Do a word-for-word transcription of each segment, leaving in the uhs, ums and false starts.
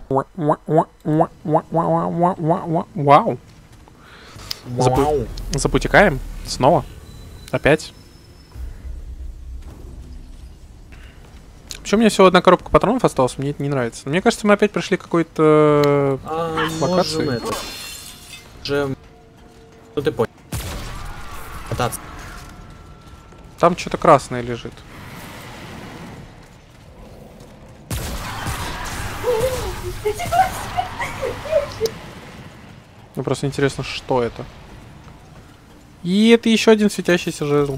Вау. Запу... Запутикаем. Снова. Опять. Почему у меня всего одна коробка патронов осталась? Мне это не нравится. Мне кажется, мы опять пришли к какой-то а, локации. Можем это... Же... Ну ты понял. Кататься. Там что-то красное лежит. Мне просто интересно, что это. И это еще один светящийся жезл.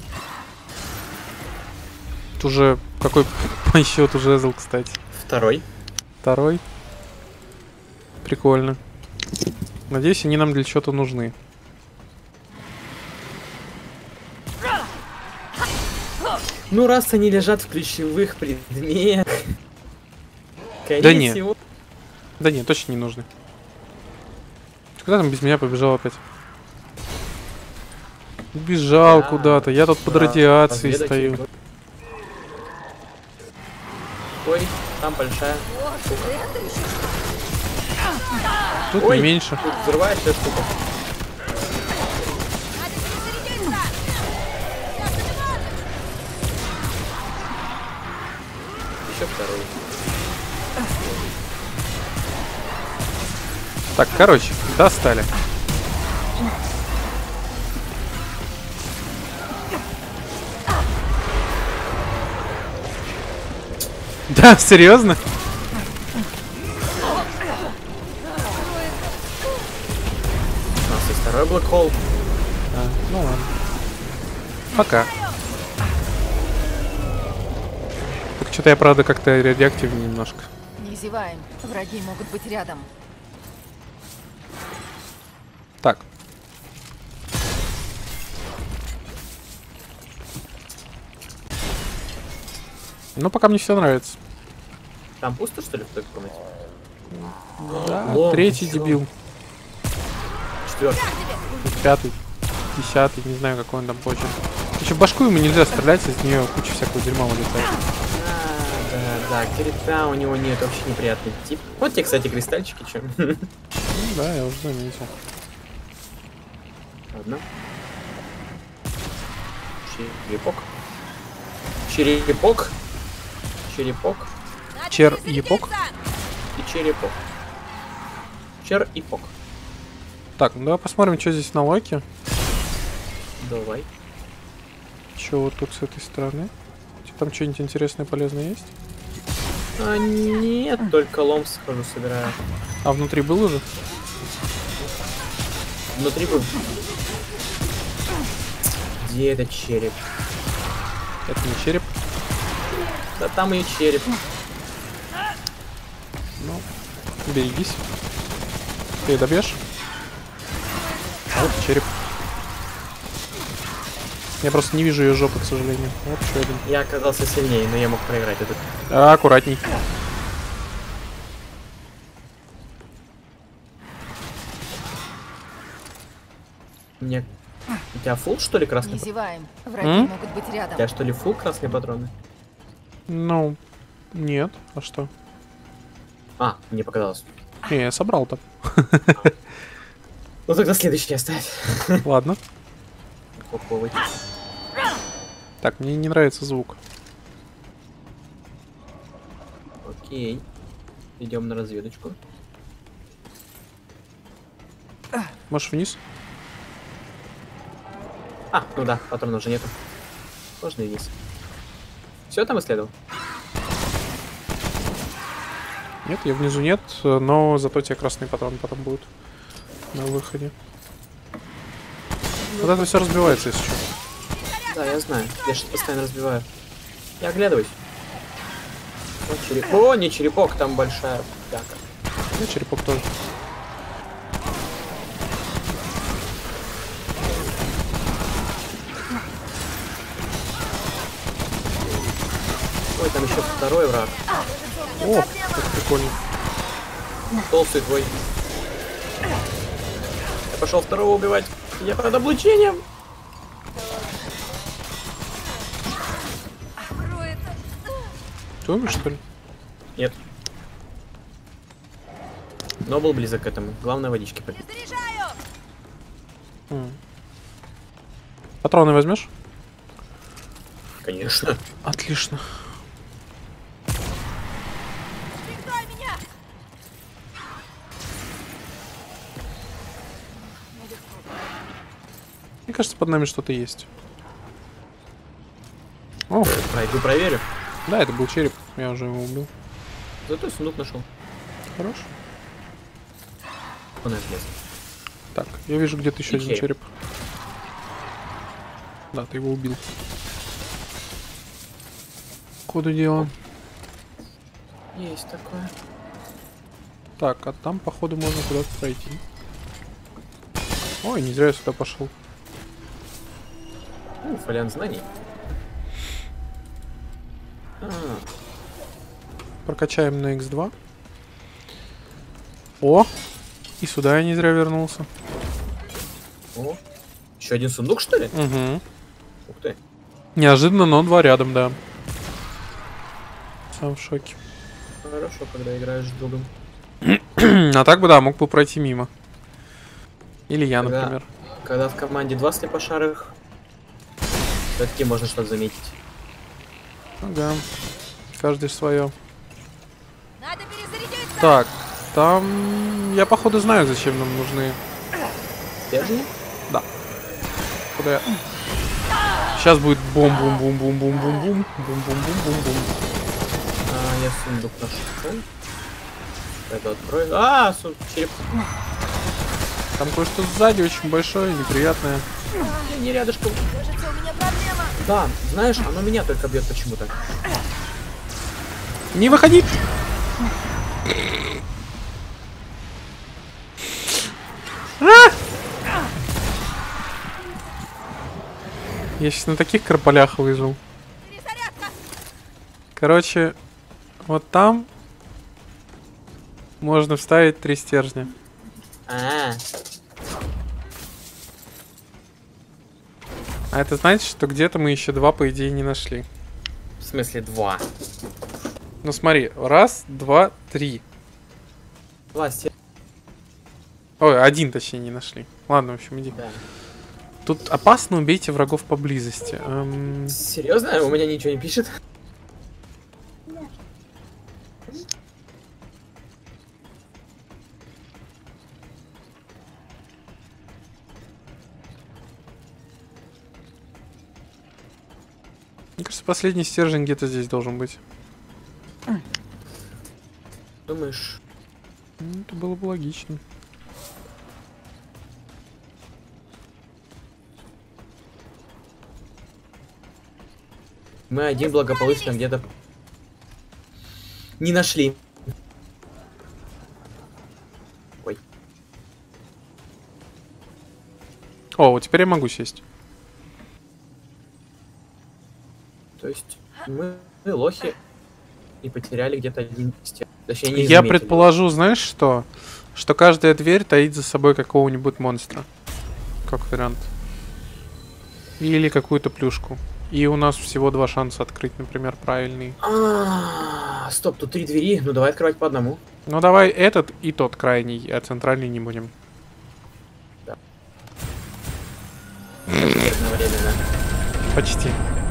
Это уже какой по счету жезл, кстати. Второй. Второй. Прикольно. Надеюсь, они нам для чего-то нужны. Ну, раз они лежат в ключевых предметах... Да нет. Всего... Да нет, точно не нужны. Куда там без меня побежал опять? Убежал да, куда-то. Я тут да, под радиацией стою. Его. Ой, там большая. Тут Ой, не меньше. Тут взрываешься штука. Еще второй. Так, короче, достали. Да, серьезно? У нас есть второй блэкхолл. А, ну ладно. Пока. Так что-то я, правда, как-то радиоактивнее немножко. Не зеваем. Враги могут быть рядом. Так. Ну, пока мне все нравится. Там пусто, что ли, в той комнате? Да, Лом, третий чё? дебил. Четвертый. Пятый. Десятый, не знаю, какой он там позже. Еще в башку ему нельзя стрелять, из нее куча всякого дерьма вылетает. Да, да, да, кирита у него нет, вообще неприятный тип. Вот те, кстати, кристальчики, чем. Ну, да, я уже заметил. Ладно. Черепок. Черепок. Черепок. Чер-епок? И черепок. Чер и пок. Так, ну давай посмотрим, что здесь на локе. Давай. Что вот тут с этой стороны? Там что-нибудь интересное, полезное есть? А, нет, только лом схожу, собираю. А внутри был уже? Внутри был. Где этот череп? Это не череп. Да там и череп. Ну, берегись. Ты добьешь? Вот череп. Я просто не вижу ее жопы, к сожалению. Вот еще один. Я оказался сильнее, но я мог проиграть этот. А, аккуратней. Мне... У тебя фул, что ли, красный? Не зеваем. Враги М? могут быть рядом. У тебя, что ли, фул красные патроны? Ну, нет. А что? А, мне показалось. Не, я собрал там. Ну тогда следующий оставь. Ладно. Попробуй. Так, мне не нравится звук. Окей. Идем на разведочку. Можешь вниз? А, ну да, патронов уже нету. Можно и вниз. Все там исследовал? Нет, я внизу нет, но зато тебе красный патрон потом будет на выходе. Вот это все разбивается, если что. Да, я знаю. Я что-то постоянно разбиваю. Я оглядываюсь. Вот череп... О, не черепок, там большая пяка. Ну, черепок тоже. Ой, там еще второй враг. О, как прикольно. Толстый твой. Я пошел второго убивать. Я под облучением. Ты умер, что ли? Нет. Но был близок к этому. Главное водички попить. М. Патроны возьмешь? Конечно. Отлично. Мне кажется, под нами что-то есть. О, Пройду, проверю. да, это был череп. Я уже его убил. Зато сундук нашел. Хорош. Он отлез. Так, я вижу где-то еще И один череп. череп. Да, ты его убил. Ходу дела. Есть такое. Так, а там, походу, можно куда-то пройти. Ой, не зря я сюда пошел. Ну, фолиант знаний. А, Прокачаем на икс два. О! И сюда я не зря вернулся. о. Еще один сундук, что ли? Угу. Ух ты. Неожиданно, но два рядом, да. Сам в шоке. Хорошо, когда играешь с другом. А так бы, да, мог бы пройти мимо. Или я, Когда- например. Когда в команде два слепошарых, все-таки можно что-то заметить. Ага. Каждый свое. Надо перезарядиться! Так, там... Я, походу, знаю, зачем нам нужны... Стержни? Куда я... Сейчас будет бум-бум-бум-бум-бум-бум-бум. Бум-бум-бум-бум-бум. А, я сундук нашел. Это открою. А, сундук, череп. Там кое-что сзади очень большое, неприятное. Я не рядышком. Кажется, у меня проблема. Да, знаешь, оно меня только бьет почему-то. Не выходи! А! Я сейчас на таких карполях выжил. Перезарядка! Короче, вот там можно вставить три стержня. А, А это значит, что где-то мы еще два, по идее, не нашли. в смысле два. Ну смотри, раз, два, три. Два стержня. Ой, один точнее не нашли. Ладно, в общем, иди. Да. Тут опасно, убейте врагов поблизости. Эм, Серьезно? У меня ничего не пишет? Мне кажется, последний стержень где-то здесь должен быть. Думаешь? Ну, это было бы логично. Мы один благополучно где-то не нашли. Ой. О, вот теперь я могу сесть. То есть мы, мы лохи и потеряли где-то один стержень. Точнее, не Я заметили. предположу, знаешь что? Что каждая дверь таит за собой какого-нибудь монстра. Как вариант. Или какую-то плюшку. И у нас всего два шанса открыть, например, правильный. А, стоп, тут три двери. Ну давай открывать по одному. Ну давай этот и тот крайний, а центральный не будем. Одновременно. Почти.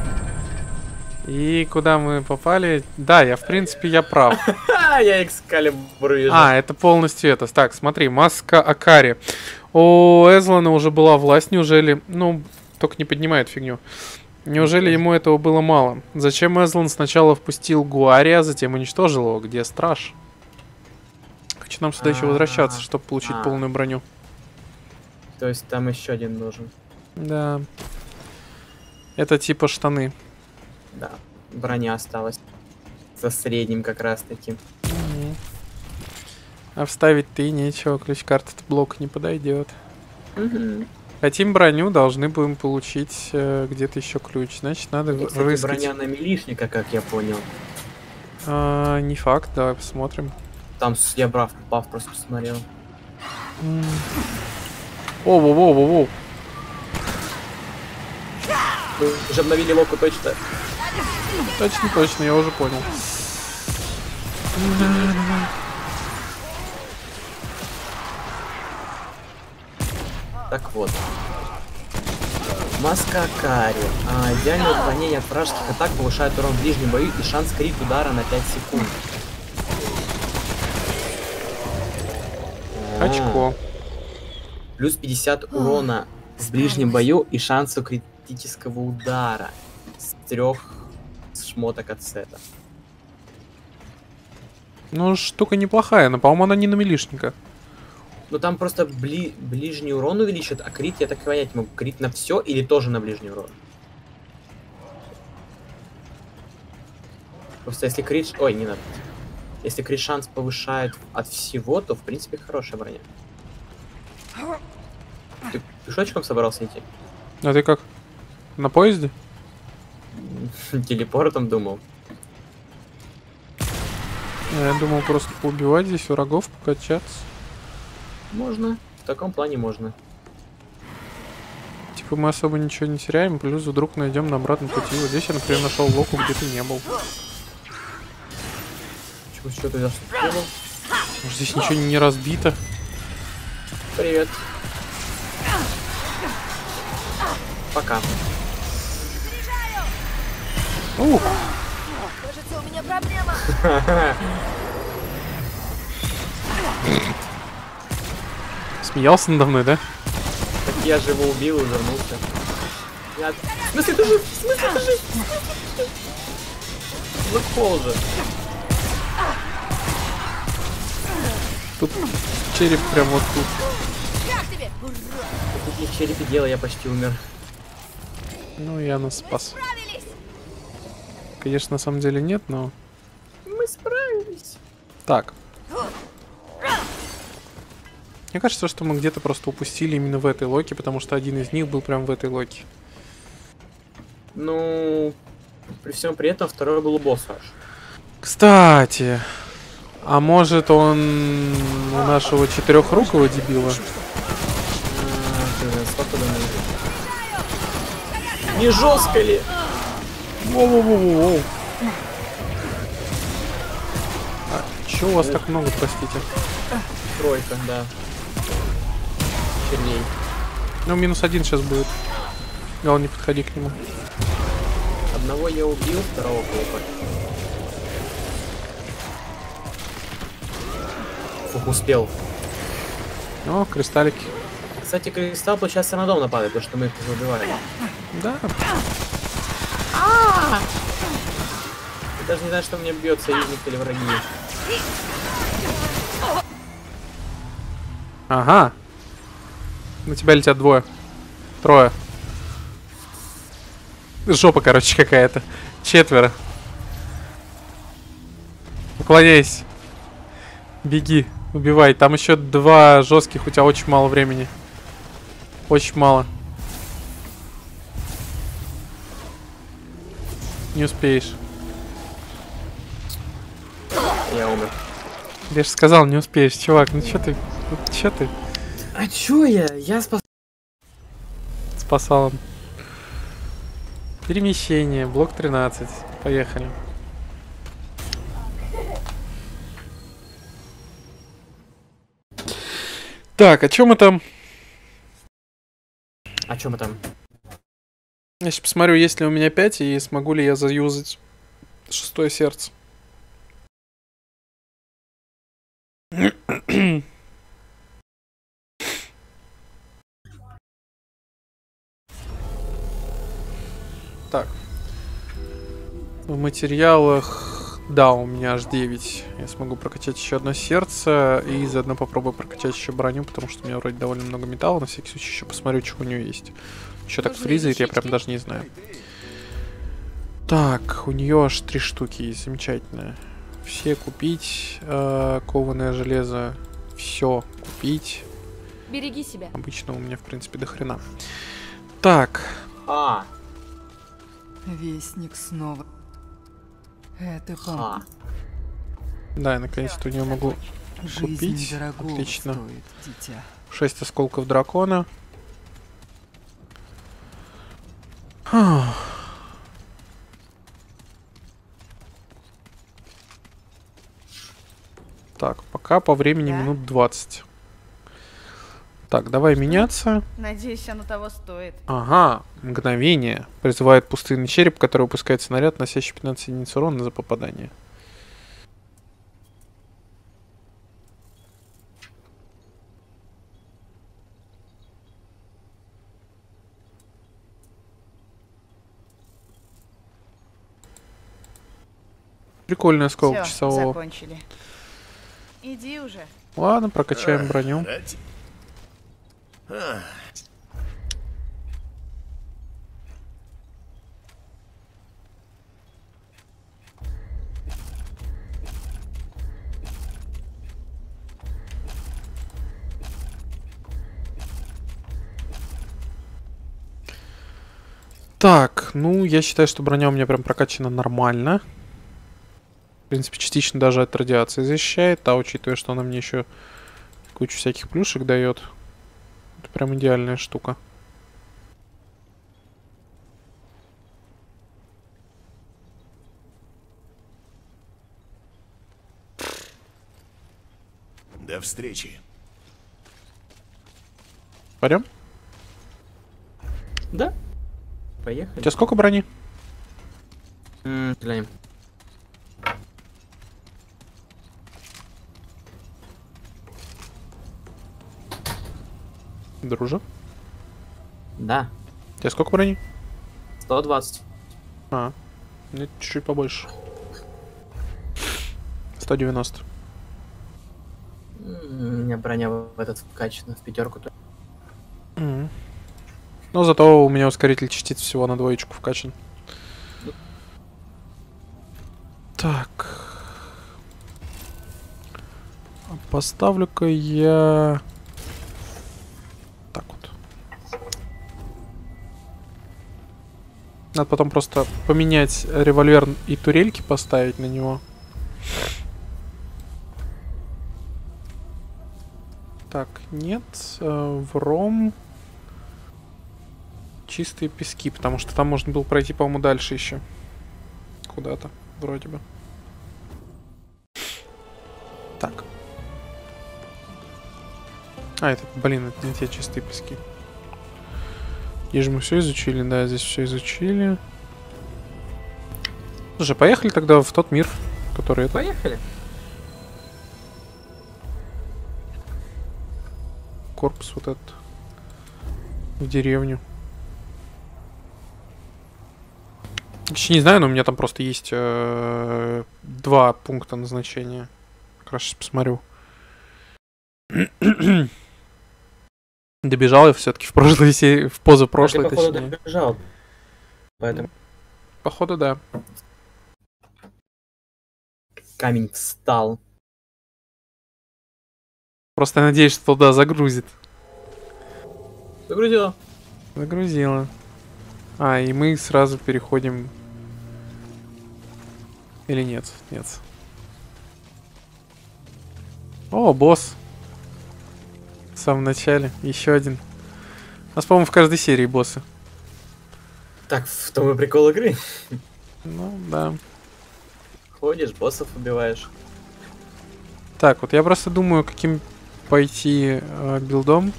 И куда мы попали? Да, я в принципе я прав. Ха, я экскалибур вижу. А, это полностью это. Так, смотри, маска Акари. У Эзлана уже была власть, неужели... Ну, только не поднимает фигню. Неужели ему этого было мало? Зачем Эзлан сначала впустил Гуари, а затем уничтожил его? Где страж? Хочу нам сюда еще возвращаться, чтобы получить А. полную броню. То есть там еще один нужен. Да. Это типа штаны. Да, броня осталась. Со средним как раз таки. Мгм. А вставить-то и нечего, ключ-карта блок не подойдет. Угу. Хотим броню, должны будем получить э, где-то еще ключ. Значит, надо Кстати, рыскать. броня на милишника, как я понял. А, не факт, давай посмотрим. Там с- я брав, баф просто посмотрел. М. О, воу, воу, воу, воу. Вы уже обновили локу точно. Точно, точно, я уже понял. Так вот. Маска Акари. А, идеальное уклонение от вражеских атак повышает урон в ближнем бою и шанс крит удара на пять секунд. Очко. Плюс пятьдесят урона в ближнем бою и шансу критического удара с трех шмоток от сета. Ну, штука неплохая, но, по-моему, она не на милишника. Ну там просто бли ближний урон увеличит, а крит я так и понять могу. Крит на все или тоже на ближний урон? Просто если крит... Ой, не надо. Если крит шанс повышает от всего, то в принципе хорошая броня. Ты пешочком собрался идти? А ты как? На поезде? Телепортом думал. Я думал просто поубивать здесь врагов, покачаться. Можно. В таком плане можно. Типа мы особо ничего не теряем, плюс вдруг найдем на обратном пути. Вот здесь я, например, нашел локу, где ты не был. Чего, что ты заступил? Может, здесь ничего не разбито. Привет. Пока. Ух! Кажется, у меня проблема. Смеялся надо мной, да? Так я же его убил и вернулся. Я... В смысле ты жив? В смысле ты жив? Блэкхол же. Тут череп прям вот тут. Как тебе? Ура! Тут не в черепе дело, я почти умер. Ну, я нас спас. Справились! Конечно, на самом деле нет, но... Мы справились. Так. Мне кажется, что мы где-то просто упустили именно в этой локе, потому что один из них был прям в этой локе. Ну, при всем при этом второй был у босса аж. Кстати, а может он у нашего четырехрукого дебила? А, блин, сколько думаю? Не жестко ли? Воу-воу-воу-воу. А, чё у вас так много, простите? Тройка, да. Черней. Ну, минус один сейчас будет. Гал, не подходи к нему. Одного я убил, второго колупа. Фух, успел. О, кристаллики. Кстати, кристалл получается рандомно падает, потому что мы их уже убиваем. Да. Я даже не знаю, что мне бьет, союзник или враги. Ага. На тебя летят двое. Трое. Жопа, короче, какая-то. Четверо. Уклоняйся. Беги. Убивай. Там еще два жестких, у тебя очень мало времени. Очень мало. Не успеешь. Я умер. Я же сказал, не успеешь, чувак. Ну чё ты? Ну, чё ты? А чё я? Я спас... Спасал он. Перемещение. Блок тринадцать. Поехали. Так, а чё мы там? А чё мы там? Я сейчас посмотрю, есть ли у меня пять и смогу ли я заюзать шестое сердце. Так. В материалах, да, у меня аж девять. Я смогу прокачать еще одно сердце и заодно попробую прокачать еще броню, потому что у меня вроде довольно много металла. На всякий случай еще посмотрю, что у нее есть. Еще так фризает, я прям даже не знаю. Так, у нее аж три штуки есть, замечательно. Все купить. Э, кованое железо. Все купить. Береги себя. Обычно у меня, в принципе, до хрена. Так. А, Вестник снова. Это а. вам. Да, я наконец-то у нее могу Жизнь купить. дорогого Отлично. стоит, дитя. шесть осколков дракона. Фух. Так, пока по времени Да? минут двадцать. Так, давай меняться. Надеюсь, оно того стоит. Ага, мгновение. Призывает пустынный череп, который выпускает снаряд, носящий пятнадцать единиц урона за попадание. Прикольный осколок Всё, часового. закончили. Иди уже. Ладно, прокачаем броню. Ради. А, Так, ну, я считаю, что броня у меня прям прокачана нормально. В принципе, частично даже от радиации защищает, а учитывая, что она мне еще кучу всяких плюшек дает, это прям идеальная штука. до встречи. Пойдем? Да? У Поехали. тебя сколько брони? М, глянем. Друже. Да. У тебя сколько брони? сто двадцать. А, мне чуть-чуть побольше. сто девяносто. М, У меня броня в этот вкачана в пятерку. Мгм. Но зато у меня ускоритель частиц всего на двоечку вкачан. Так. А поставлю-ка я... Так вот. Надо потом просто поменять револьвер и турельки поставить на него. Так, нет. э, В ром... Чистые пески, потому что там можно было пройти, по-моему, дальше еще. Куда-то, вроде бы. Так. А, это, блин, это не те чистые пески. Здесь же мы все изучили, да, здесь все изучили. Слушай, поехали тогда в тот мир, который это... Поехали. Корпус вот этот. В деревню. Еще не знаю, но у меня там просто есть э, два пункта назначения. Как раз сейчас посмотрю. Добежал я все-таки в прошлой серии, в позапрошлой, А ты, походу, точнее. добежал. Поэтому Походу, да. камень встал. Просто я надеюсь, что туда загрузит. Загрузила. Загрузила. А, и мы сразу переходим... Или нет? Нет. О, босс. В самом начале. Еще один. У нас, по-моему, в каждой серии боссы. Так, в том и прикол игры. Ну, да. Ходишь, боссов убиваешь. Так, вот я просто думаю, каким пойти э, билдом.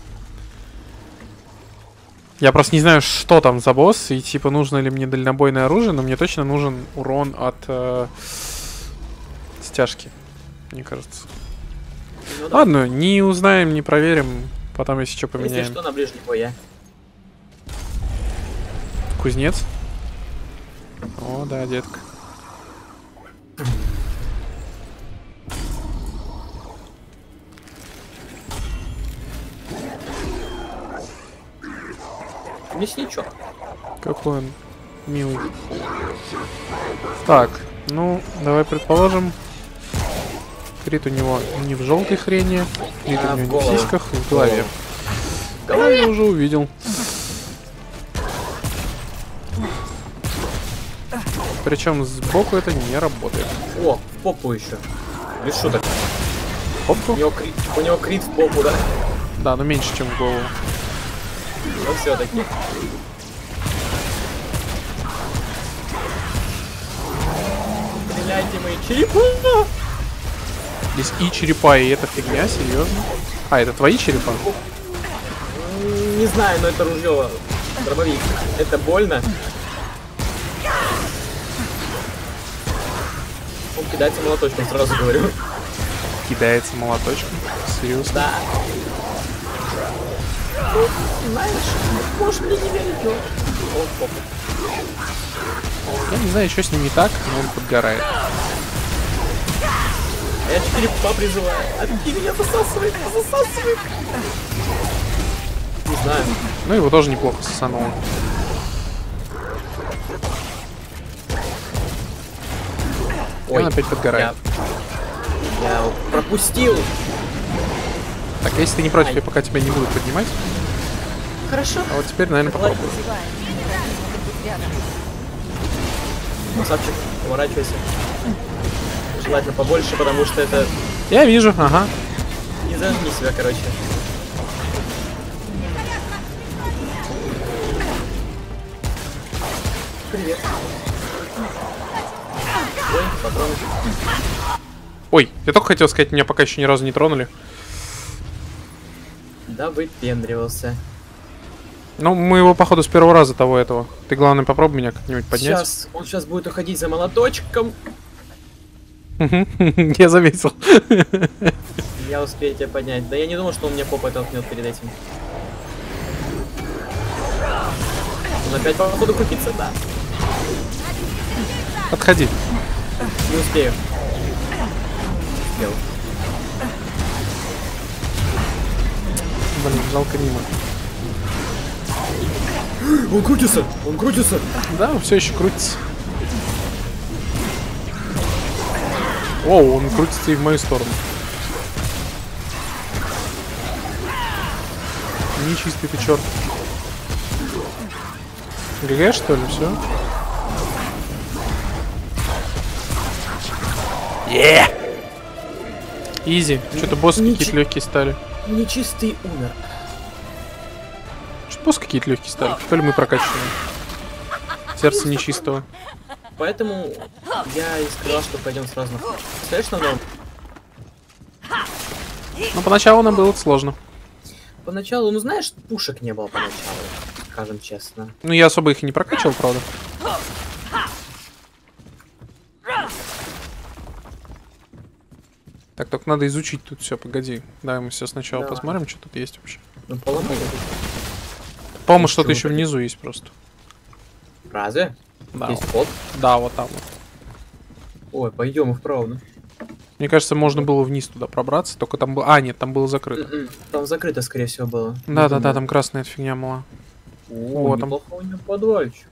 Я просто не знаю, что там за босс, и типа нужно ли мне дальнобойное оружие, но мне точно нужен урон от э, стяжки, мне кажется. Ну да. Ладно, не узнаем, не проверим, потом если что Если поменяем. что, на ближний бой я. Кузнец. О, да, детка. Мясничок. Какой он милый. Так, ну, давай предположим. Крит у него не в желтой хрени, крит А, у в него не в голову. сиськах, а в голове. В Да, голове. я уже увидел. Причем сбоку это не работает. О, в попу еще. Без шуток. Попку? У него крит, у него крит в попу, да? Да, но меньше, чем в голову. Но все-таки. Стреляйте мои черепа! Здесь и черепа, и эта фигня, серьезно. А, это твои черепа? Не знаю, но это ружье. Дробовик. Это больно. Он кидается молоточком, сразу говорю. Кидается молоточком. Серьезно? Да. Ну, знаешь, можешь мне не верить, но... О, похуй. Я не знаю, что с ним не так, но он подгорает. А я четыре пупа призываю. А ты меня засасывает, засасывает. Не знаю. Ну, его тоже неплохо сосануло. И он опять подгорает. Я, я пропустил. Так, если ты не против, Ай. я пока тебя не буду поднимать. Хорошо. А вот теперь, наверное, Ладно. попробую. Красавчик, поворачивайся. Желательно побольше, потому что это... Я вижу, ага. Не зажми себя, короче. Привет. Ой, патроны. Ой, я только хотел сказать, меня пока еще ни разу не тронули. Да выпендривался. Ну, мы его, походу, с первого раза того этого. Ты, главное, попробуй меня как-нибудь поднять. Сейчас, он сейчас будет уходить за молоточком. Я заметил. Я успею тебя поднять. Да я не думал, что он мне попой толкнет перед этим. Он опять по походу крутится, да. Отходи. Не успею. Успел. Блин, жалко мимо. Он крутится! Он крутится! Да, все еще крутится. Оу, он крутится и в мою сторону. Нечистый ты черт. ГГ, что ли, все? Е! Изи. Что-то боссы Ничи- какие-то легкие стали. Нечистый умер. Что-то боссы какие-то легкие стали. То ли мы прокачиваем. Сердце нечистого. Поэтому я и сказал, что пойдем сразу на флаг. Представляешь, что нам? Но поначалу нам было сложно. Поначалу, ну знаешь, пушек не было поначалу, скажем честно. Ну, я особо их и не прокачивал, правда. Так, только надо изучить тут все, погоди. Давай мы все сначала Давай. посмотрим, что тут есть вообще. Ну, поломали. По-моему, Ну, что-то чего еще ты? внизу есть просто. Разве? Да, Есть вот, ход? да, вот там вот. Ой, пойдем и вправо, ну. Мне кажется, можно было вниз туда пробраться, только там было... А, нет, там было закрыто. М-м, Там закрыто, скорее всего, было. Да-да-да, там красная эта фигня была. О, Вот там. неплохо у него подвальчик.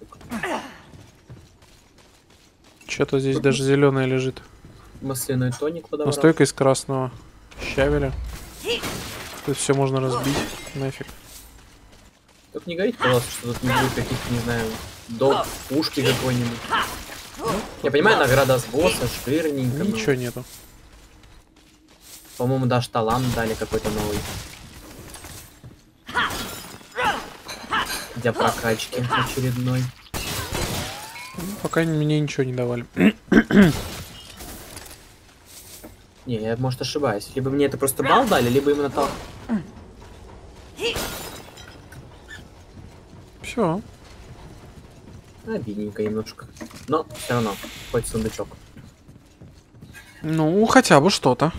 Что-то здесь даже зеленое лежит. Масляной тоник подобрал. Настойка из красного щавеля. Тут все можно разбить. Нафиг. Только не говорите, пожалуйста, что тут не будет каких-то, не знаю, до пушки какой-нибудь. Я понимаю, награда с босса, ширненько. но, Ничего нету. По-моему, даже талант дали какой-то новый. Для прокачки очередной. Ну, пока мне ничего не давали. Не, я, может, ошибаюсь. Либо мне это просто бал дали, либо именно талант. Все. Обидненько немножко. Но все равно, хоть сундучок. Ну, хотя бы что-то.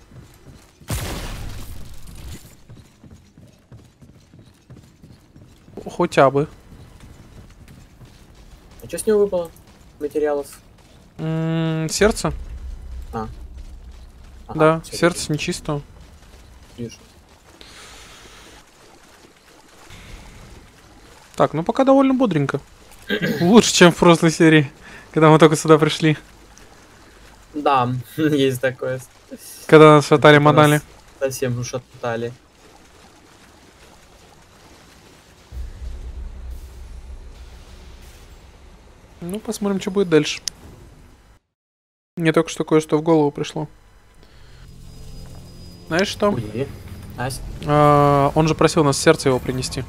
Хотя бы. А что с него выпало? Материалов? М, сердце? А. Ага, Да, всё, сердце нечистого. вижу. Так, ну пока довольно бодренько. Лучше, чем в прошлой серии, когда мы только сюда пришли. Да, есть такое. Когда нас шатали-мотали. Совсем ушатали. Ну, посмотрим, что будет дальше. Мне только что кое-что в голову пришло. Знаешь что? Ой, Ась. А, он же просил нас сердце его принести.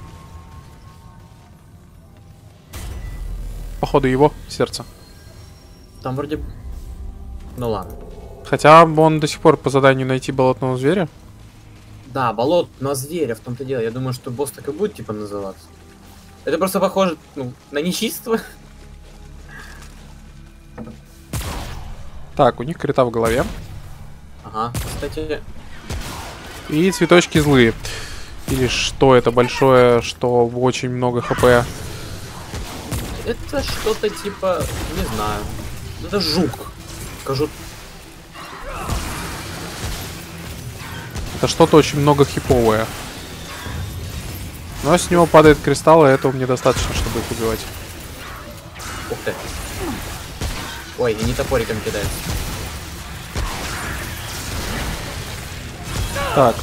Походу его сердце. Там вроде... Ну ладно. Хотя бы он до сих пор по заданию найти болотного зверя. Да, болот на зверя, в том-то дело. Я думаю, что босс так и будет, типа, называться. Это просто похоже, ну, на нечистство. Так, у них крита в голове. Ага, кстати... И цветочки злые. Или что это большое, что очень много хп. Это что-то типа... Не знаю. Это жук. Скажу... Это что-то очень много хиповое. Но с него падает кристалл, и этого мне достаточно, чтобы их убивать. Ух ты. Ой, и не топориком кидается. Так.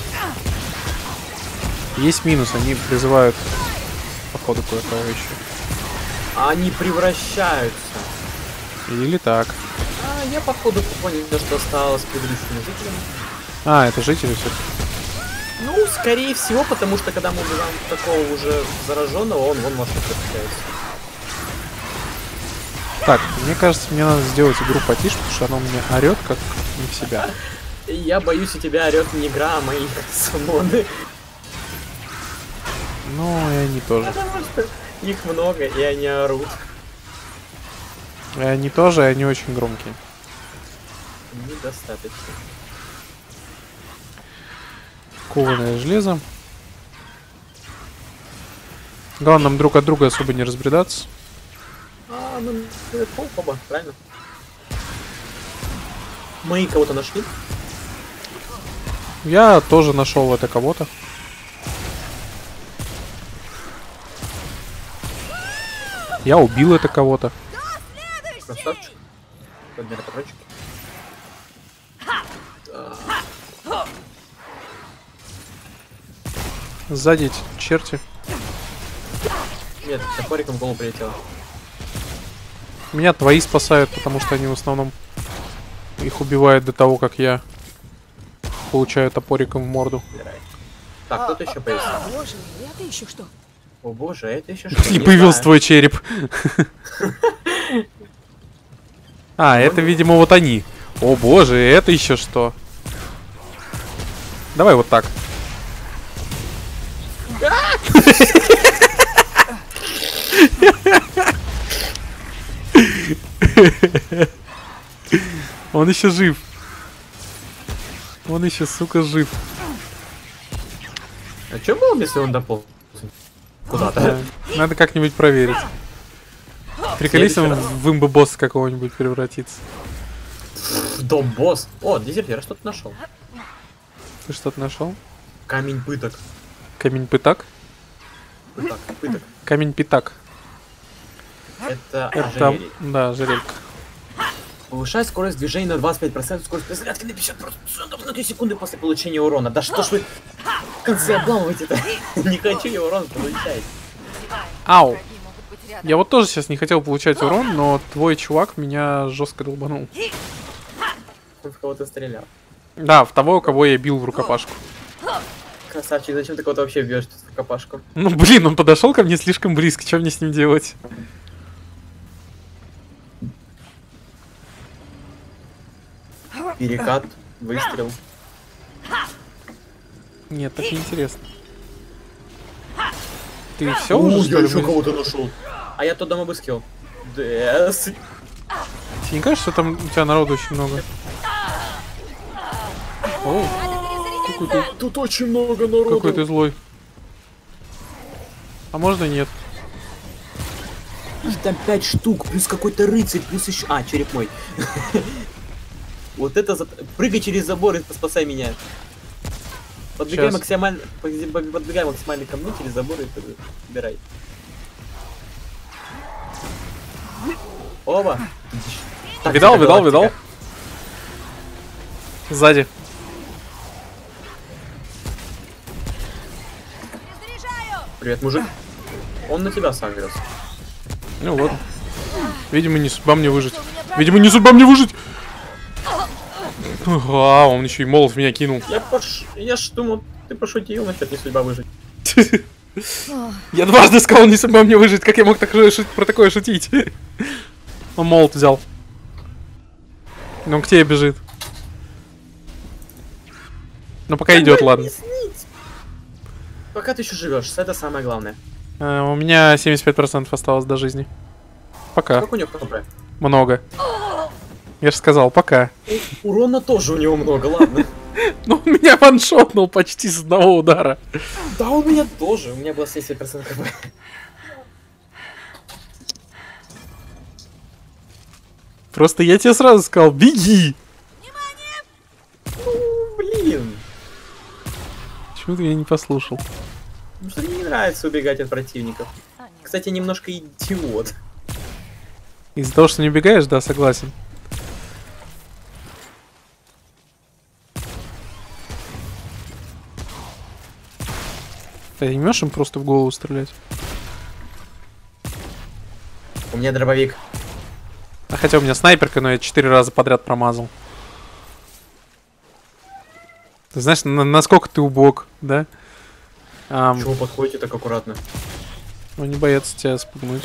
Есть минус, они призывают, походу, кое-кого еще. А они превращаются. Или так. А, я походу понял, что осталось с предыдущими жителями. А, это жители все-таки. Ну, скорее всего, потому что когда мы убиваем такого уже зараженного, он вон может превращается. Так, мне кажется, мне надо сделать игру потише, потому что она у меня орет как не в себя. Я боюсь, у тебя орет не игра, а мои самоны. Ну, и они тоже. Потому что их много, и они орут. И они тоже, и они очень громкие. Недостаточно. Кованое железо. Главное нам друг от друга особо не разбредаться. А, ну, это оба, правильно? Мы кого-то нашли? Я тоже нашел это кого-то. Я убил это кого-то. Красавчик. Подбер патрочки. Сзади эти черти. Нет, топориком в голову прилетело. Меня твои спасают, потому что они в основном их убивают до того, как я получаю топориком в морду. Так, кто-то еще появился. Боже, это еще что? О боже, а это еще что? И Не появился знаю. твой череп. А, это, видимо, вот они. О боже, это еще что? Давай вот так. Он еще жив. Он еще, сука, жив. А что было, если он дополз? Куда-то? Надо как-нибудь проверить. Приколись, он в имбо-босса какого-нибудь превратится. Дом босс. О, дезертир, я что-то нашел. Ты что-то нашел? Камень пыток. Камень пытак? Пыток, пыток. Камень питак. Это Это, ожерелье. да, жерелька. Повышает скорость движения на двадцать пять процентов, скорость разрядки на пятьдесят процентов на две секунды после получения урона. Да что ж вы в конце обламываете-то? Не хочу я урон получать. Ау! Враги могут быть рядом. Я вот тоже сейчас не хотел получать урон, но твой чувак меня жестко долбанул. Он в кого-то стрелял. Да, в того, кого я бил в рукопашку. Красавчик, зачем ты кого-то вообще бьешь тут в копашку? Ну блин, он подошел ко мне слишком близко, что мне с ним делать? Перекат, выстрел. Нет, так неинтересно. Ты все О, уже, что я ли? еще вы- кого-то нашел. А я тот дом обыскивал. Да, с- Тебе не кажется, что там у тебя народу очень много? О, какой ты, Тут очень много народу. какой ты злой. А можно нет? Их там пять штук, плюс какой-то рыцарь, плюс еще... А, череп мой. Вот это... за- Прыгай через забор и спасай меня. Подбегай Щас. максимально... Подбегай максимально ко мне через забор и убирай. Оба. Так, Видал, тихо, видал, галактика. видал? Сзади. Привет, мужик. Он на тебя сам вез. Ну вот. Видимо, не судьба мне выжить. Видимо, не судьба мне выжить. А, он еще и молот в меня кинул. Я пош... Я ж думал, ты пошутил насчет не судьба выжить. Я дважды сказал, не судьба мне выжить. Как я мог так шут- про такое шутить? Он молот взял. Но он к тебе бежит. Ну пока идет, ладно. Не снить, пока ты еще живешь, это самое главное. Э, у меня семьдесят пять процентов осталось до жизни. Пока. Как у него ХП? Много. Я же сказал, пока. У Рона тоже у него много, ладно. Ну, он меня ваншотнул почти с одного удара. Да, у меня тоже. У меня было семьдесят процентов ХП. Просто я тебе сразу сказал, беги! Ну, блин. Почему ты меня не послушал? Ну что мне не нравится убегать от противников. Кстати, немножко идиот. Из-за того, что не убегаешь, да, согласен. Ты не можешь им просто в голову стрелять? У меня дробовик. А хотя у меня снайперка, но я четыре раза подряд промазал. Ты знаешь, на насколько ты убог, да? Ам, Чего вы подходите так аккуратно? ну, не боятся тебя спугнуть.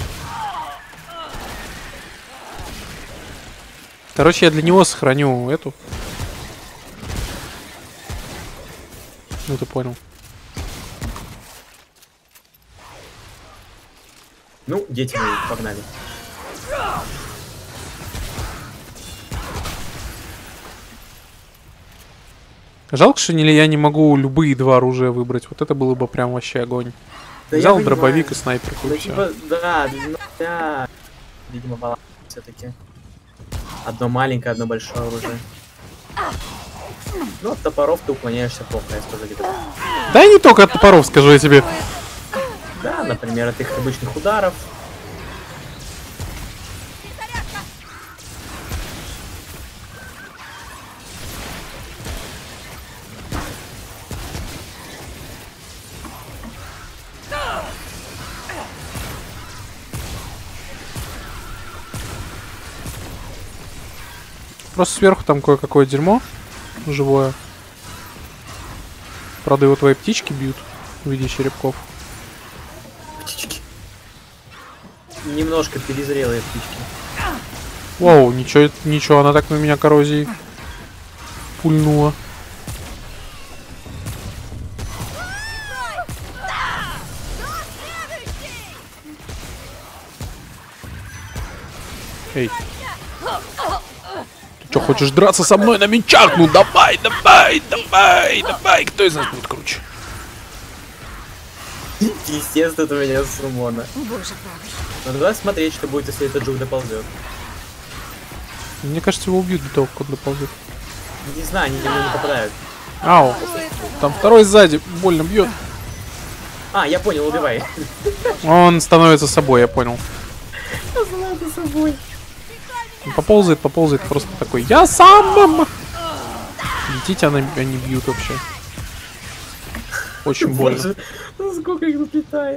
Короче, я для него сохраню эту. Ну, ты понял. Ну, дети мои, погнали. Жалко, что не- я не могу любые два оружия выбрать. Вот это было бы прям вообще огонь. Да Взял я дробовик и понимаю. снайперку, Да, и всё. типа, да, ну, да. Видимо, баланс все-таки. Одно маленькое, одно большое оружие. Ну, от топоров ты уклоняешься плохо, я скажу тебе. Да и не только от топоров, скажу я тебе. Да, например, от их обычных ударов. Просто сверху там кое-какое дерьмо живое. Правда, его твои птички бьют в виде черепков. Птички. Немножко перезрелые птички. Воу, ничего, ничего, она так на меня коррозией пульнула. Эй. Ты что, хочешь драться со мной на мечах? Ну давай, давай, давай, давай. Кто из нас будет круче? Естественно, у меня сумона. Боже правый. Но давай смотреть, что будет, если этот жук доползет. Мне кажется, его убьют до того, как он доползет. Не знаю, они ему не попадают. Ау, там второй сзади больно бьет. А, я понял, убивай. Он становится собой, я понял. Он поползает, поползает, просто такой. Я сам! Летите, она, они бьют вообще. Очень больно. Боже, ну сколько их тут летает.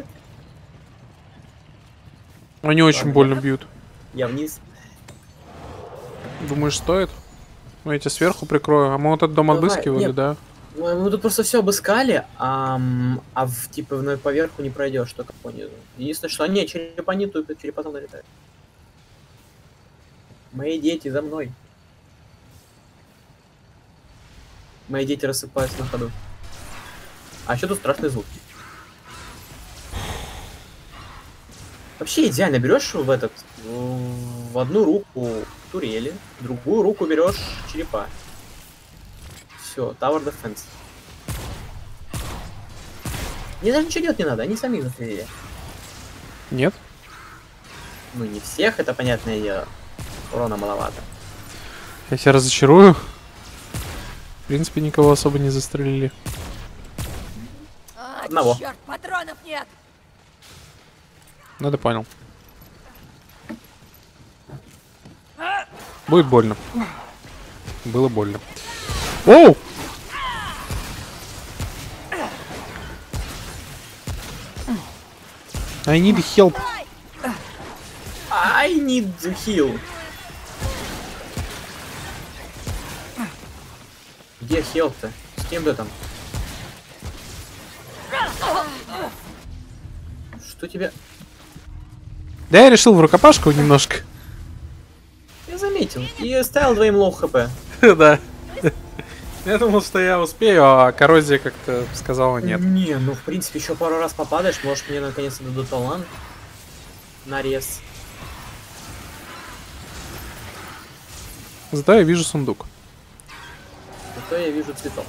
Они очень больно бьют. Я вниз. Думаешь, стоит? Ну, я тебя сверху прикрою. А мы вот этот дом Давай, обыскивали, нет. да? Ну, мы тут просто все обыскали, а, м, а в, типа в поверху не пройдешь, только по низу. Единственное, что не, черепа не тупят, черепа там налетают. Мои дети за мной. Мои дети рассыпаются на ходу. А еще тут страшный звук. Вообще идеально берешь в этот, в одну руку турели, в другую руку берешь черепа. Все, Tower Defense. Мне даже ничего делать не надо, они сами их застрелили. Нет? Ну не всех, это понятное дело. Урона маловато. Я тебя разочарую. В принципе, никого особо не застрелили. А, Одного. черт, патронов нет. Ну, ты понял. Будет больно. Было больно. Оу! I need help. I need to heal. Где хелп-то? С кем ты там? Что тебе? Да, я решил в рукопашку немножко. Я заметил. И ставил двоим лоу хп. Да. Я думал, что я успею, а коррозия как-то сказала нет. Не, ну в принципе еще пару раз попадаешь, может мне наконец-то дадут талант. Нарез. Зато я вижу сундук. Зато я вижу цветок.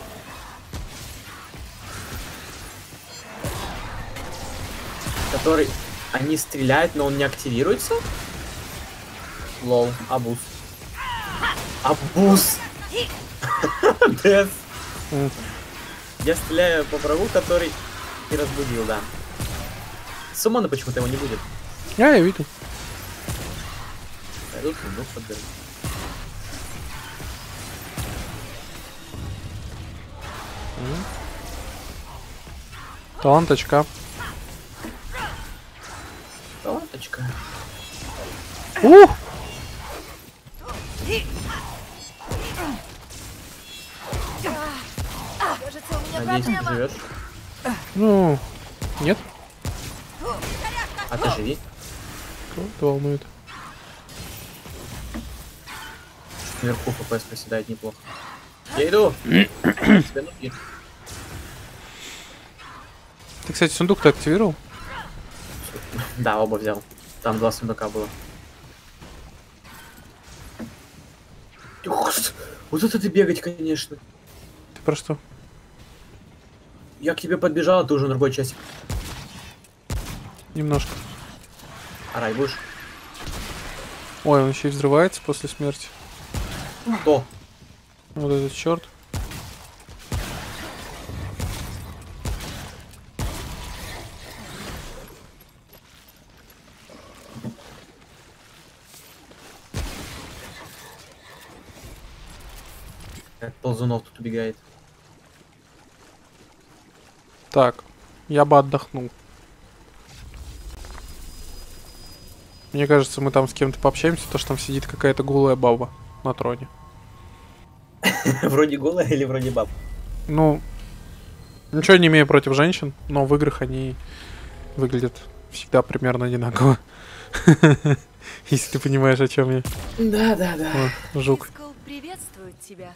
Который... Они стреляют, но он не активируется? Лол, абуз. Абуз! Дэс. М. Я стреляю по врагу, который и разбудил, да. Суммона почему-то его не будет. Я, я видел. Пойду сундук подберу. Талант очка. Таланточка. Ух! Кажется, у меня Надеюсь, ты проблема. живешь. Ну, нет, А ты живи. кого-то волнует. Наверху ФПС проседает неплохо. Я иду. Тебе ноги. Ты, кстати, сундук-то активировал? Да, оба взял. Там два сундука было. Ух, вот это ты бегать, конечно. Ты про что? Я к тебе подбежал, а ты уже на другой части. Немножко. Арай, будешь? Ой, он еще и взрывается после смерти. Кто? Вот этот черт. Как ползунов тут убегает. Так, я бы отдохнул. Мне кажется, мы там с кем-то пообщаемся, то что там сидит какая-то голая баба на троне. Вроде голая или вроде баб? Ну, ничего не имею против женщин, но в играх они выглядят всегда примерно одинаково. Если ты понимаешь, о чем я. Да, да, да. О, жук. Искал приветствует тебя.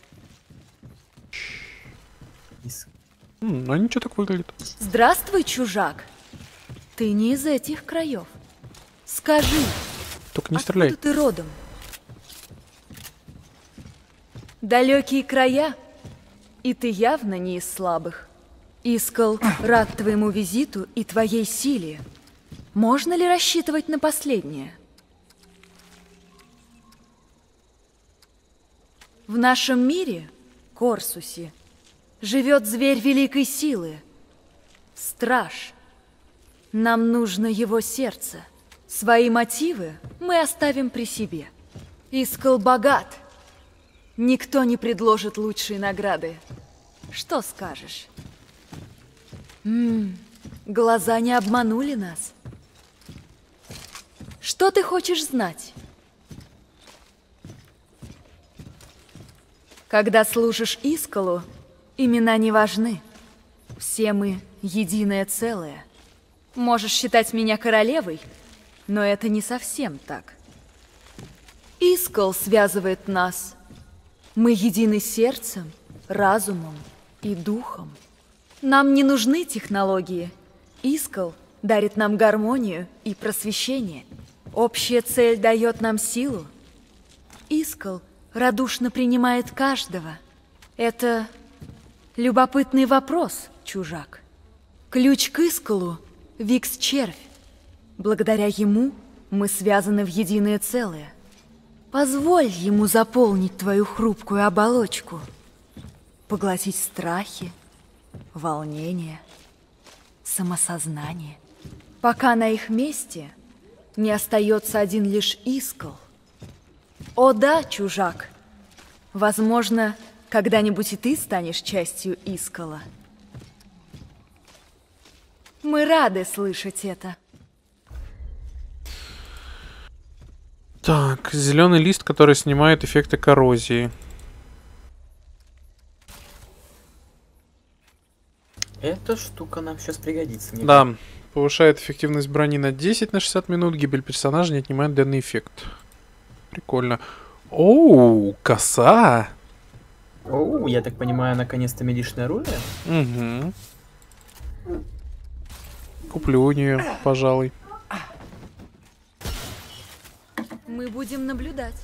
М, ну, они что так выглядят? Здравствуй, чужак. Ты не из этих краев. Скажи, Только не стреляй. откуда ты родом? Далекие края? И ты явно не из слабых. Искал, рад твоему визиту и твоей силе. Можно ли рассчитывать на последнее? В нашем мире, Корсусе, живет зверь великой силы. Страж. Нам нужно его сердце. Свои мотивы мы оставим при себе. Искал богат. Никто не предложит лучшие награды. Что скажешь? М, глаза не обманули нас. Что ты хочешь знать? Когда служишь Искалу, имена не важны. Все мы единое целое. Можешь считать меня королевой, но это не совсем так. Искал связывает нас. Мы едины сердцем, разумом и духом. Нам не нужны технологии. Искал дарит нам гармонию и просвещение. Общая цель дает нам силу. Искал радушно принимает каждого. Это любопытный вопрос, чужак. Ключ к Искалу — Викс-червь. Благодаря ему мы связаны в единое целое. Позволь ему заполнить твою хрупкую оболочку, поглотить страхи, волнение, самосознание, пока на их месте не остается один лишь Искал. О да, чужак, возможно, когда-нибудь и ты станешь частью Искала. Мы рады слышать это. Так, зеленый лист, который снимает эффекты коррозии. Эта штука нам сейчас пригодится. мне Да, повышает эффективность брони на десять на шестьдесят минут, гибель персонажа не отнимает данный эффект. Прикольно. Оу, коса! Оу, я так понимаю, наконец-то медичное оружие? Угу. Куплю у нее, пожалуй. Мы будем наблюдать.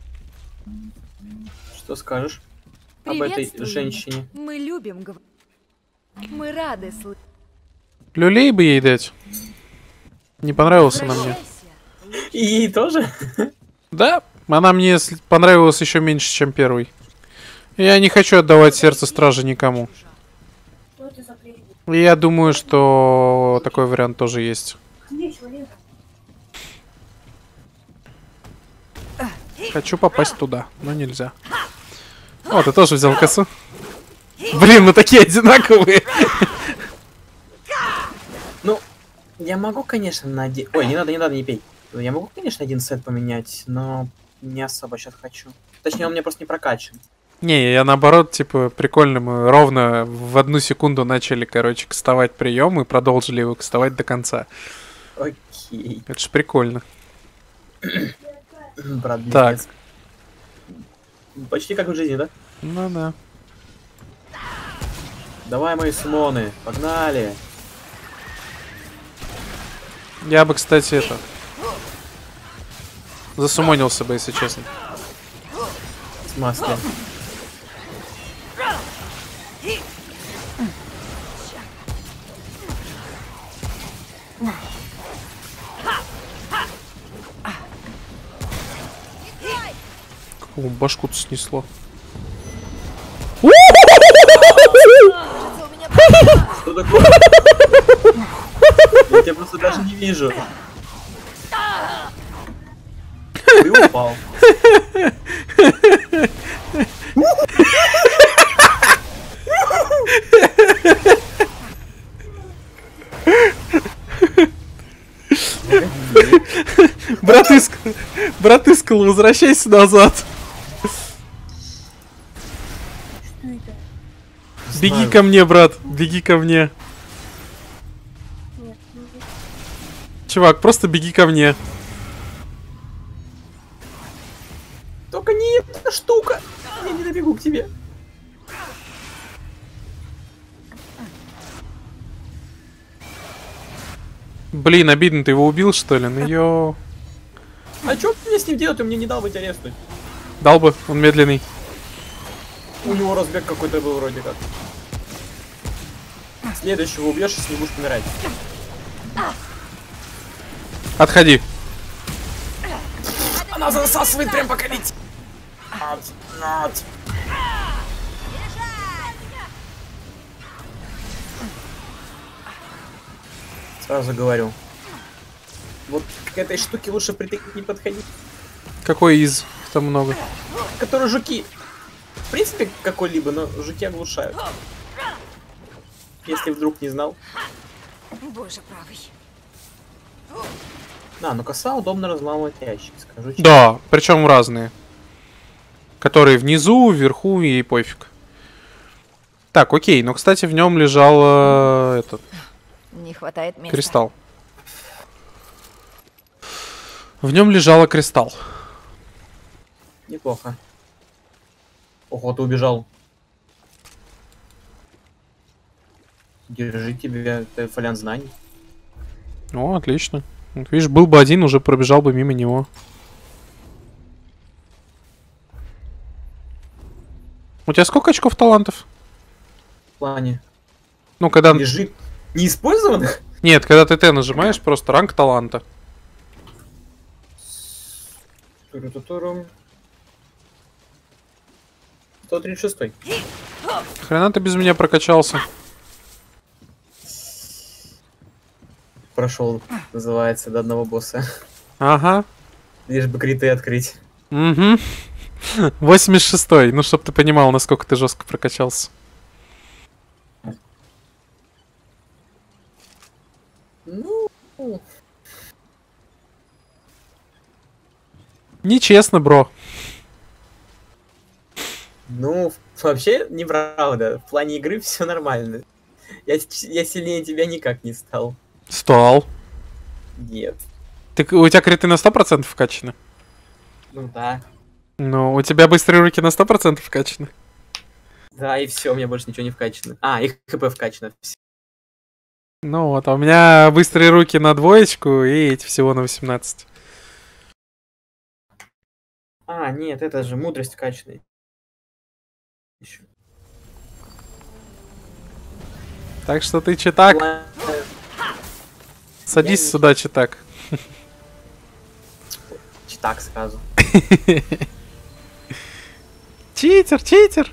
Что скажешь об этой Приветствуем. женщине? Мы любим говорить. Мы рады слышать. Люлей бы ей дать. Не понравился она мне. И ей тоже? Да, она мне с- понравилась еще меньше, чем первый. Я не хочу отдавать сердце стражи никому. И я думаю, что такой вариант тоже есть. Хочу попасть туда, но нельзя. О, ты тоже взял косу? Блин, мы такие одинаковые. Ну, я могу, конечно, на один... Ой, не надо, не надо, не пей. Я могу, конечно, один сет поменять, но не особо сейчас хочу. Точнее, он мне просто не прокачан. Не, я наоборот, типа, прикольно, мы ровно в одну секунду начали, короче, кастовать прием и продолжили его кастовать до конца. Окей. Это ж прикольно. Брат, Так. близнец. Почти как в жизни, да? Ну да. Давай, мои сумоны, погнали. Я бы, кстати, это... Засумонился бы, если честно. С маслом. Какому башку-то снесло. Что такое? Я тебя просто даже не вижу. Ты упал. Братыска, братыска, возвращайся назад. Беги Знаю. ко мне, брат, беги ко мне. Чувак, просто беги ко мне. Только не эта штука. Я не добегу к тебе. Блин, обидно, ты его убил, что ли? Ну ё... А что мне с ним делать? Он мне не дал быть арестовать. Дал бы, он медленный. У него разбег какой-то был вроде как. Следующего убьешь, если не будешь помирать. Отходи. Она засасывает прям пока летит. Над, над. Сразу говорю. Вот к этой штуке лучше притыкать не подходить. Какой из? Их там много. Которые жуки. В принципе, какой-либо, но жуки оглушают. Если вдруг не знал. Боже правый. На, ну коса удобно разламывать ящик, скажу честно. Да, причем разные. Которые внизу, вверху и пофиг. Так, окей, но, кстати, в нем лежал э, этот Не хватает места. кристалл. В нем лежала кристалл. Неплохо. Ого, ты убежал. Держи тебе, это фолиант знаний. О, отлично. Вот, видишь, был бы один, уже пробежал бы мимо него. У тебя сколько очков талантов? В плане. Ну, когда... Лежит неиспользованных? Нет, когда ты Т нажимаешь, просто ранг таланта. Туру-ту-турум. сто тридцать шесть. Хрена ты без меня прокачался. Прошел, называется, до одного босса. Ага. Лишь бы криты открыть. Угу. восемьдесят шестой. Ну, чтоб ты понимал, насколько ты жестко прокачался. Ну, Нечестно, бро. ну, вообще неправда. В плане игры все нормально. Я, я сильнее тебя никак не стал. Стал. Нет. Ты, у тебя криты на сто процентов вкачаны? Ну да. Ну, у тебя быстрые руки на сто процентов вкачаны? Да, и все, у меня больше ничего не вкачано. А, и хп вкачано. Всё. Ну вот, а у меня быстрые руки на двоечку и эти всего на восемнадцать. А, нет, это же мудрость вкачанная. Еще. Так что ты читак. Садись Я не- сюда, читак. Так сразу. Читер, читер.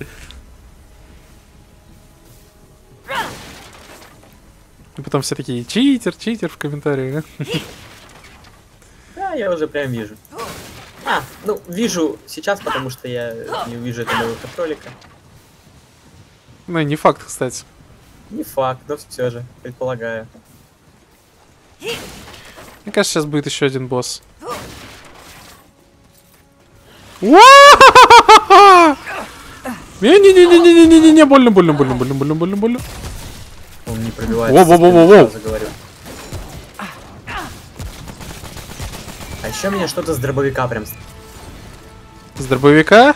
И потом все такие, читер, читер в комментариях. Да, я уже прям вижу. А, ну, вижу сейчас, потому что я не увижу этого выход ролика. Ну, не факт, кстати. Не факт, но все же, предполагаю. Мне кажется, сейчас будет еще один босс. Не-не-не-не-не-не-не-не, больно, больно, больно, больно, больно, больно, больно. Он не пробивается. Воу-воу-воу-воу-воу. Заговорю. А еще меня что-то с дробовика прям... с- С дробовика?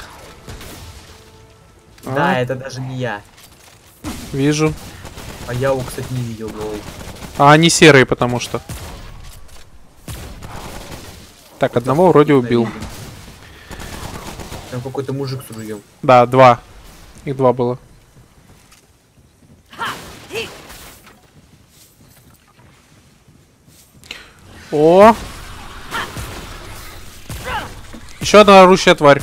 Да, А, это даже не я. вижу. А я его, кстати, не видел. Лол. А они серые, потому что. Так, одного вроде убил. Там какой-то мужик с ружьем. Да, два. Их два было. О! Еще одна орущая тварь.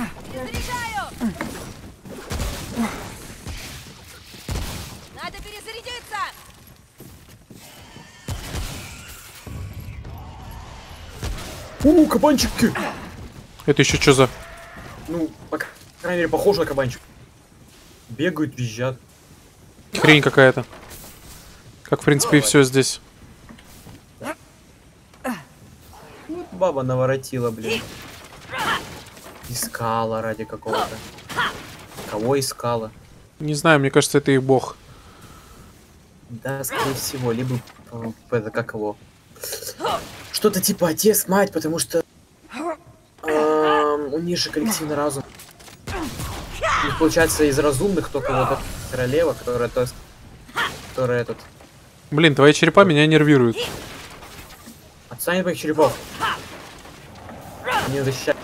Надо перезарядиться! У, кабанчики! Это еще что за... Ну, по крайней мере, похоже на кабанчик. Бегают, визжат. Хрень какая-то. Как, в принципе, и все здесь. Баба наворотила, блин. Искала ради какого-то. Кого искала? Не знаю, мне кажется, это их бог. Да, скорее всего, либо э, это как его. Что-то типа отец, мать, потому что эм, у них же коллективный разум. И получается из разумных только вот эта королева, которая то есть, которая этот. Блин, твои черепа меня нервируют. Отстань от моих черепов. Они защищают.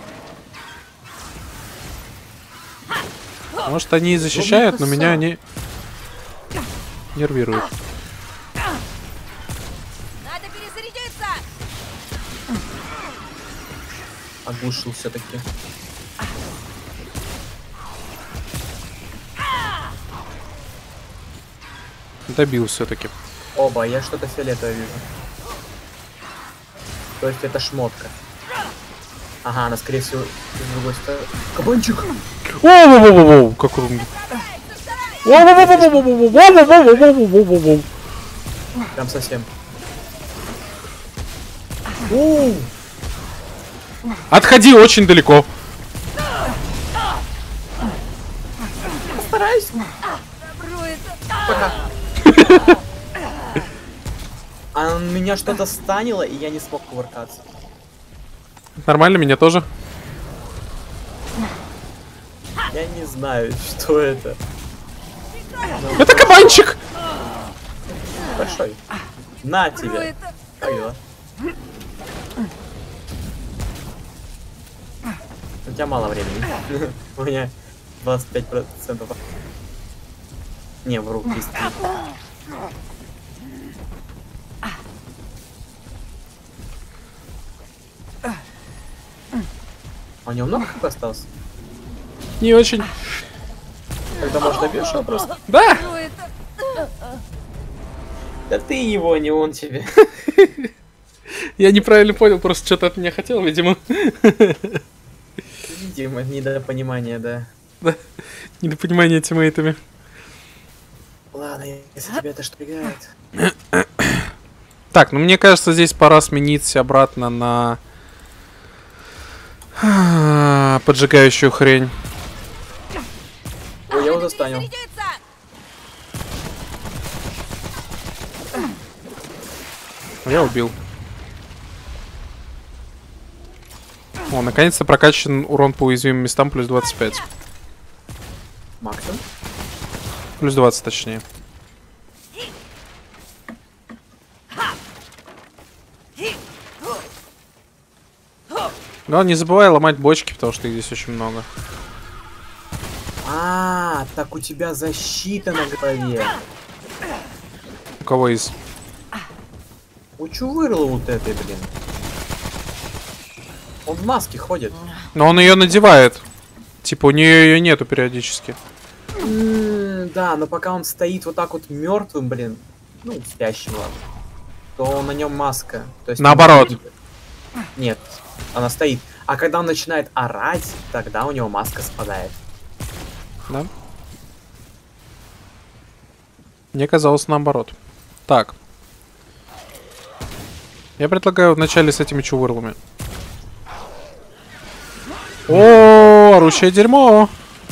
Может, они и защищают, но меня они нервируют. Надо перезарядиться! Оглушил все-таки. Добил все-таки. Оба, я что-то фиолетовое вижу. То есть это шмотка. Ага, она скорее всего с другой стороны. Кабанчик! Воу-воу-воу-воу, как он... Воу-воу-воу-воу-воу-воу-воу-воу-воу-воу-воу-воу-воу. Прям совсем. Оу! Отходи очень далеко. Стараюсь. Пока. А меня что-то станило, и я не смог кувыркаться. Нормально, меня тоже. Я не знаю, что это. Это кабанчик! Большой. На тебе. Как дела? У тебя мало времени. У меня двадцать пять процентов. Не, вру, тридцать. А у него много хп осталось? Не очень. Тогда может добьешь его просто? Да! Да ты его, не он тебе. Я неправильно понял, просто что-то от меня хотел, видимо. Видимо, недопонимание, да. Да. Недопонимание тиммейтами. Ладно, если тебя это шпигает. Так, ну мне кажется, здесь пора сменить обратно на поджигающую хрень. Ой, я его застанил. Перезарядиться! Я убил. О, наконец-то прокачан урон по уязвимым местам плюс двадцать пять. Максимум. Плюс двадцать точнее. Главное, не забывай ломать бочки, потому что их здесь очень много. А, так у тебя защита на голове. У кого из? У Чувырла вот этой, блин. Он в маске ходит. Но он ее надевает. Типа у нее ее нету периодически. М, Да, но пока он стоит вот так вот мертвым, блин, ну, спящим, ладно, то на нем маска. То есть Наоборот. он- Нет, она стоит. А когда он начинает орать, тогда у него маска спадает. Да? Мне казалось наоборот. Так. Я предлагаю вначале с этими чувырлами. О, орущее дерьмо.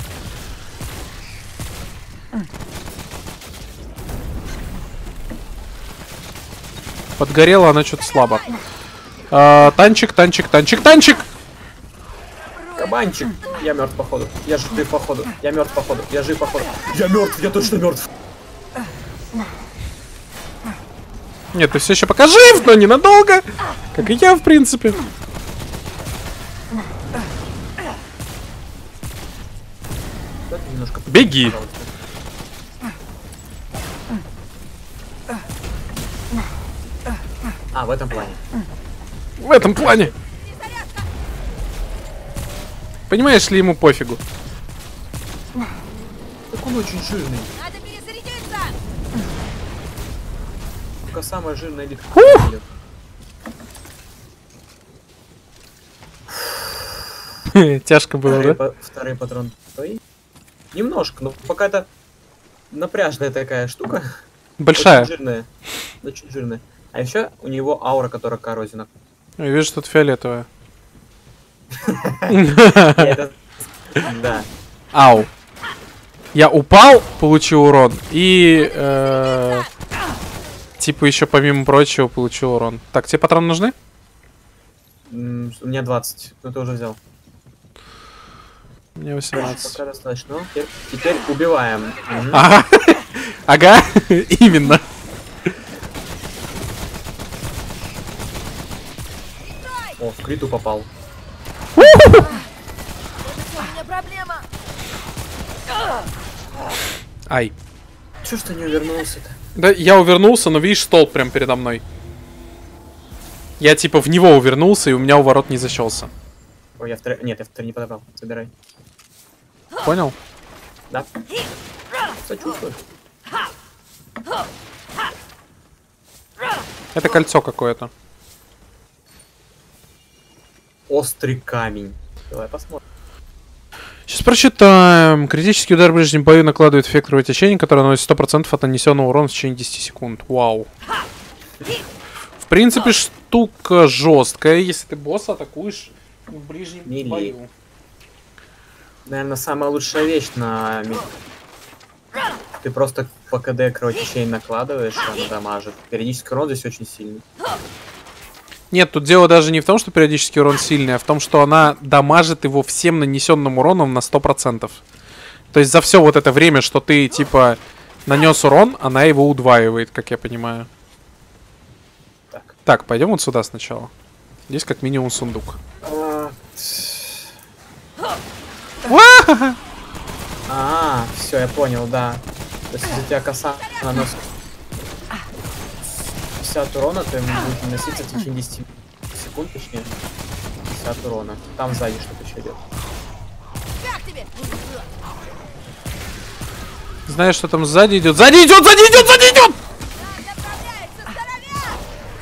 Подгорела она что-то слабо. А, танчик, танчик, танчик, танчик! Кабанчик, я мертв походу. Я жив походу. Я мертв походу. Я жив походу. Я мертв, я точно мертв. Нет, ты все еще пока жив, но ненадолго. Как и я, в принципе. Давайте немножко Беги. пожалуйста. А, в этом плане. В этом плане. Понимаешь ли, ему пофигу. Так он очень жирный. Надо перезарядиться! Только самая жирная литка. идет. Тяжко было, Вторые, да? па- вторые патроны твои? Немножко, но пока это напряжная такая штука. Большая. Очень жирная. Очень жирная. А еще у него аура, которая коррозина. Я вижу, тут фиолетовая. Это- Да. Ау. Я упал, получил урон. И... э, типа еще помимо прочего получил урон. Так, тебе патроны нужны? М, У меня двадцать. Ну ты уже взял. Мне восемнадцать. Пока достаточно. Ну, теперь, теперь убиваем. Мгм. Ага. Ага, именно. О, в криту попал. У меня проблема! Ай. Чё ж ты не увернулся-то? Да, я увернулся, но видишь, столб прям передо мной. Я типа в него увернулся, и у меня у ворот не защелся. Ой, я второй... Нет, я второй не подобрал. Забирай. Понял? Да. Сочувствую. Это кольцо какое-то. Острый камень. Давай посмотрим. Сейчас прочитаем. Критический удар в ближнем бою накладывает эффект кровотечения, который наносит сто процентов от нанесенного урона в течение десяти секунд. Вау. В принципе, штука жесткая, если ты босса атакуешь в ближнем Мили. бою. Наверное, самая лучшая вещь на... ми- Ты просто по КД кровотечение накладываешь, она дамажит. Периодический урон здесь очень сильный. Нет, тут дело даже не в том, что периодический урон сильный, а в том, что она дамажит его всем нанесенным уроном на сто процентов. То есть за все вот это время, что ты, типа, нанес урон, она его удваивает, как я понимаю. Так. Так, пойдем вот сюда сначала. Здесь как минимум сундук. А, Ва-ха-ха! А, все, я понял, да. То есть, если у тебя коса наносит пятьдесят урона, то ему будет наноситься в течение десяти секунд, точнее, пятьдесят урона. Там сзади что-то еще идет. Как тебе? Знаешь, что там сзади идет? Сзади идет, сзади идет, сзади идет! Направляется здоровяк!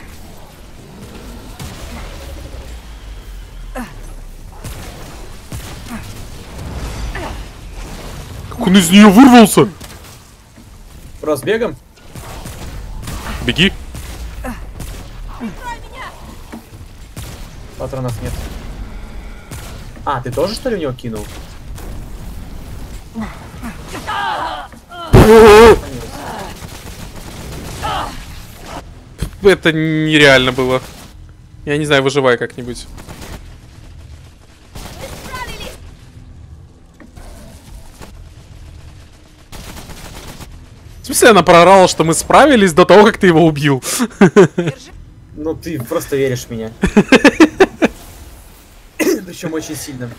Как он из нее вырвался? Разбегом? Беги. Патронов нет. А, ты тоже что ли в него кинул? Это нереально было. Я не знаю, выживай как-нибудь. смысле она проорала, что мы справились до того, как ты его убил? Ну ты просто веришь в меня. Причем очень сильно.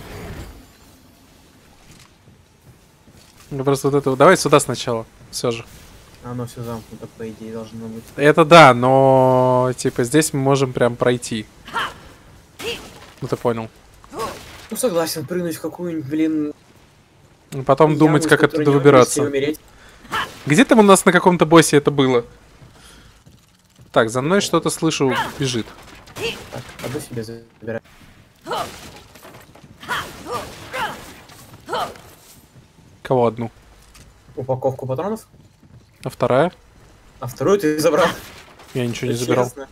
Ну просто вот это... Давай сюда сначала, все же. Оно все замкнуто, по идее, должно быть. Это да, но... Типа здесь мы можем прям пройти. Ну ты понял. Ну согласен, прыгнуть в какую-нибудь, блин... Потом яму, думать, из как которой оттуда не выбираться. вылезти и умереть. Где там у нас на каком-то боссе это было? Так, за мной что-то слышу, бежит. Так, одну себе забирай. Кого одну? Упаковку патронов. А вторая? А вторую ты забрал. Я ничего не Это забирал. честно.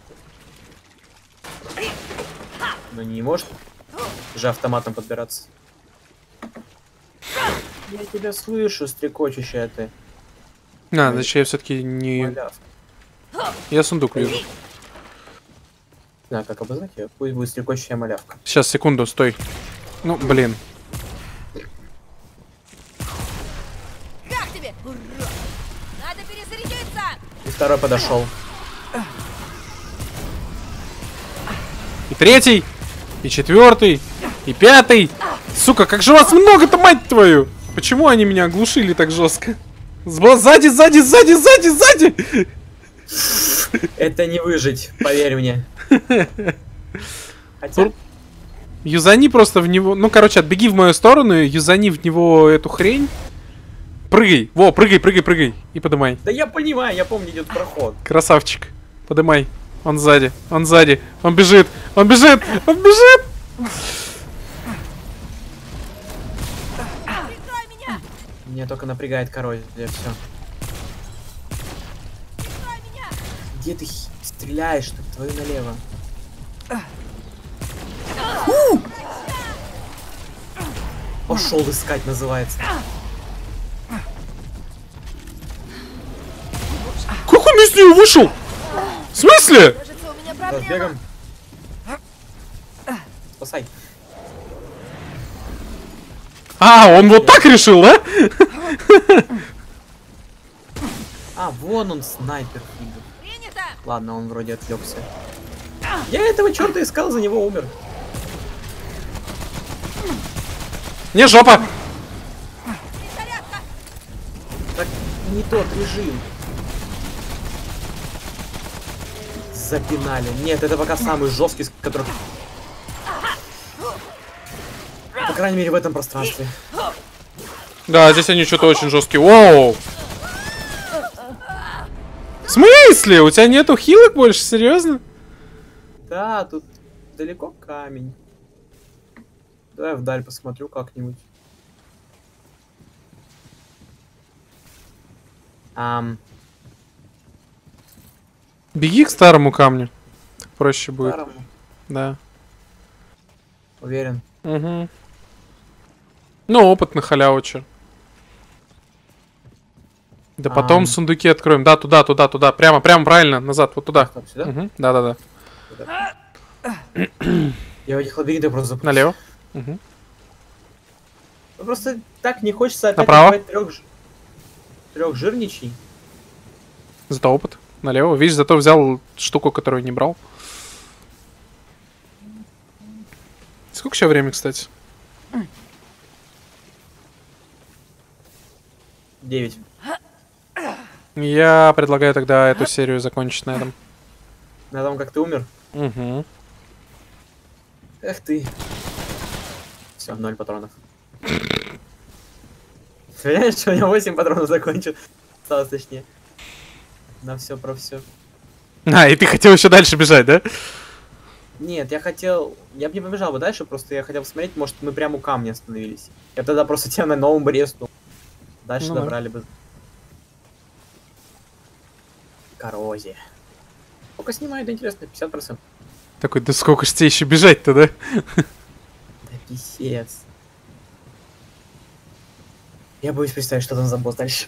Но не может же автоматом подбираться. Я тебя слышу, стрекочущая ты. А, значит я все-таки не... Малявка. Я сундук вижу. Не знаю, как обозвать ее. Пусть будет стрекочущая малявка. Сейчас, секунду, стой. Ну, блин. Как тебе? Урод! Надо перезарядиться! И второй подошел. И третий, и четвертый, и пятый. Сука, как же вас много-то, мать твою! Почему они меня оглушили так жестко? Сзади, сзади, сзади, сзади, сзади! Это не выжить, поверь мне. Хотя... Юзани просто в него... Ну, короче, отбеги в мою сторону, юзани в него эту хрень. Прыгай. Во, прыгай, прыгай, прыгай. И подымай. Да я понимаю, я помню, идет проход. Красавчик. Подымай. Он сзади, он сзади. Он бежит, он бежит, он бежит. Прикрой меня! Меня только напрягает король, все. Прикрой меня! Где ты хи- стреляешь, так твою налево? Пошел искать, называется. Как он из нее вышел? В смысле? Кажется, у меня проблема. Разбегом. Спасай. А, он вот так решил, да? А, вон он, снайпер. фигов. Принято! Ладно, он вроде отвлекся. Я этого черта искал, за него умер. Не, жопа. Перезарядка! Так не тот режим. Запинали. Нет, это пока самый жесткий, с которых... По крайней мере, в этом пространстве. Да, здесь они что-то очень жесткие. Воу. В смысле? У тебя нету хилок больше? Серьезно? Да, тут далеко камень. Давай вдаль посмотрю как-нибудь. Ам, Беги к старому камню. Так проще будет. старому. Да. Уверен. Угу. Ну, опыт на халяву, чё. Да потом Ам. сундуки откроем. Да, туда, туда, туда. Прямо, прямо, правильно. Назад, вот туда. Стоп, сюда? Угу. Да, да, да. Я в этих лабиринтах просто запутался. Налево. Угу. Ну, просто так не хочется опять Направо. убивать трех, ж- трех жирничей. Зато опыт. Налево. Видишь, зато взял штуку, которую не брал. Сколько сейчас времени, кстати? Девять. Я предлагаю тогда эту серию закончить на этом. На том, как ты умер. Угу. Эх ты. Все, ноль патронов. Понимаешь, что у меня восемь патронов закончил? Осталось точнее. На все про все. А, и ты хотел еще дальше бежать, да? Нет, я хотел... Я бы не побежал бы дальше, просто я хотел посмотреть, может мы прямо у камня остановились. Я тогда просто тебя на новом бы резнул. Дальше Ну да. добрали бы. Коррозия. Сколько снимает, интересно? пятьдесят процентов. Такой, да сколько ж тебе еще бежать-то, да? Да писец. Я боюсь представить, что там за босс дальше.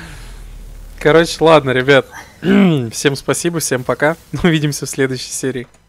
Короче, ладно, ребят. Всем спасибо, всем пока. Увидимся в следующей серии.